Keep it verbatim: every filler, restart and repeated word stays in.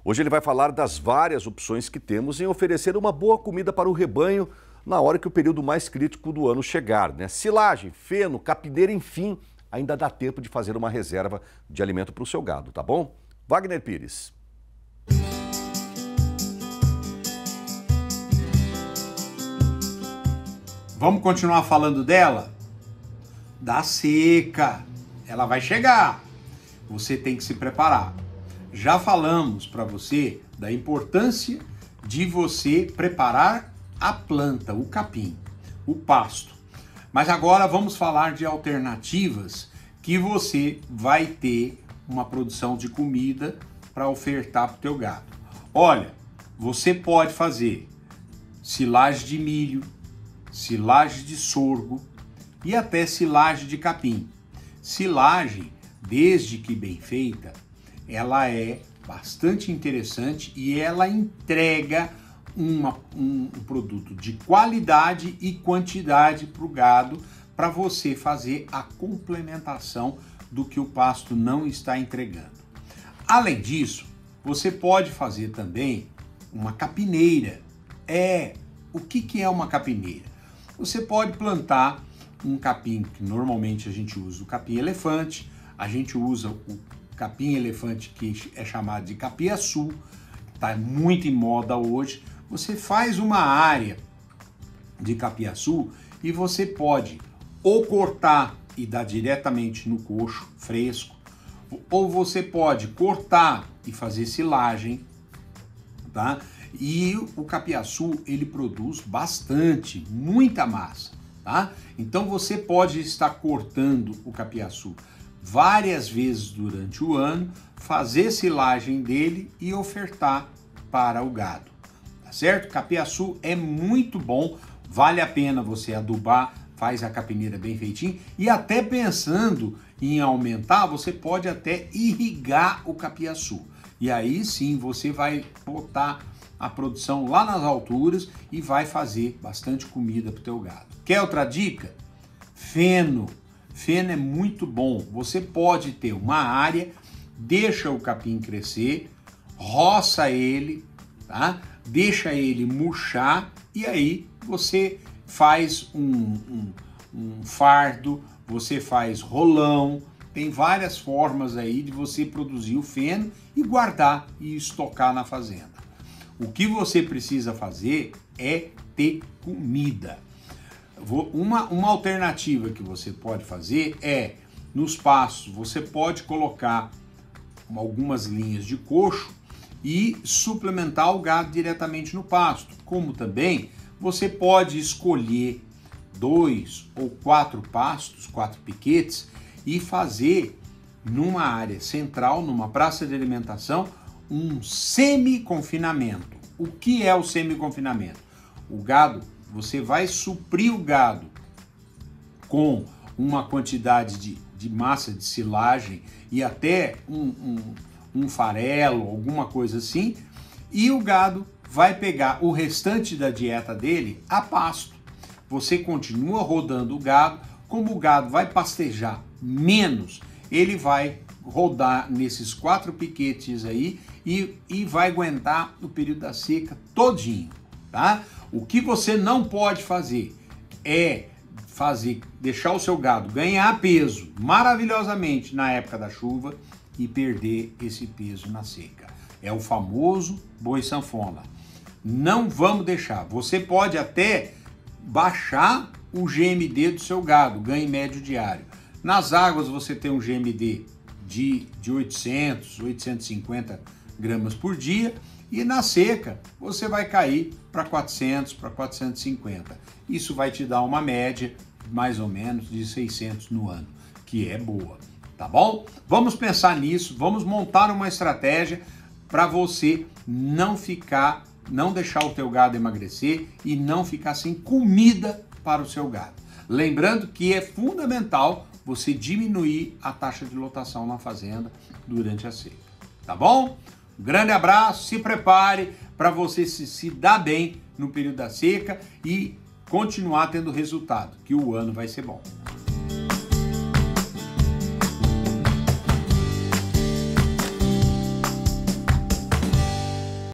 Hoje ele vai falar das várias opções que temos em oferecer uma boa comida para o rebanho na hora que o período mais crítico do ano chegar, né? Silagem, feno, capineira, enfim, ainda dá tempo de fazer uma reserva de alimento para o seu gado, tá bom? Wagner Pires. Vamos continuar falando dela? Da seca. Ela vai chegar. Você tem que se preparar. Já falamos para você da importância de você preparar a planta, o capim, o pasto. Mas agora vamos falar de alternativas que você vai ter uma produção de comida para ofertar para o teu gado. Olha, você pode fazer silagem de milho, silagem de sorgo e até silagem de capim. Silagem, desde que bem feita, ela é bastante interessante e ela entrega uma, um, um produto de qualidade e quantidade para o gado, para você fazer a complementação do que o pasto não está entregando. Além disso, você pode fazer também uma capineira. É, o que, que é uma capineira? Você pode plantar um capim, que normalmente a gente usa o capim elefante, a gente usa o capim elefante que é chamado de capiaçu, está muito em moda hoje. Você faz uma área de capiaçu e você pode ou cortar e dar diretamente no coxo fresco, ou você pode cortar e fazer silagem, tá? E o capiaçu, ele produz bastante, muita massa, tá? Então você pode estar cortando o capiaçu várias vezes durante o ano, fazer silagem dele e ofertar para o gado, tá certo? Capiaçu é muito bom, vale a pena você adubar, faz a capineira bem feitinho e até pensando em aumentar, você pode até irrigar o capiaçu. E aí sim você vai botar a produção lá nas alturas e vai fazer bastante comida para o teu gado. Quer outra dica? Feno. Feno é muito bom. Você pode ter uma área, deixa o capim crescer, roça ele, tá? Deixa ele murchar e aí você faz um, um, um fardo, você faz rolão. Tem várias formas aí de você produzir o feno e guardar e estocar na fazenda. O que você precisa fazer é ter comida. Uma, uma alternativa que você pode fazer é, nos pastos, você pode colocar algumas linhas de coxo e suplementar o gado diretamente no pasto. Como também você pode escolher dois ou quatro pastos, quatro piquetes, e fazer numa área central, numa praça de alimentação, um semi-confinamento. O que é o semi-confinamento? O gado, você vai suprir o gado com uma quantidade de, de massa de silagem e até um, um, um farelo, alguma coisa assim, e o gado vai pegar o restante da dieta dele a pasto. Você continua rodando o gado, como o gado vai pastejar menos, ele vai rodar nesses quatro piquetes aí e, e vai aguentar o período da seca todinho, tá? O que você não pode fazer é fazer, deixar o seu gado ganhar peso maravilhosamente na época da chuva e perder esse peso na seca. É o famoso boi sanfona. Não vamos deixar. Você pode até baixar o G M D do seu gado, ganho médio diário. Nas águas você tem um G M D de, de oitocentos, oitocentos e cinquenta gramas por dia e na seca você vai cair para quatrocentos, para quatrocentos e cinquenta. Isso vai te dar uma média mais ou menos de seiscentos no ano, que é boa, tá bom? Vamos pensar nisso, vamos montar uma estratégia para você não ficar, não deixar o teu gado emagrecer e não ficar sem comida para o seu gado. Lembrando que é fundamental você diminuir a taxa de lotação na fazenda durante a seca, tá bom? Um grande abraço, se prepare para você se, se dar bem no período da seca e continuar tendo resultado, que o ano vai ser bom.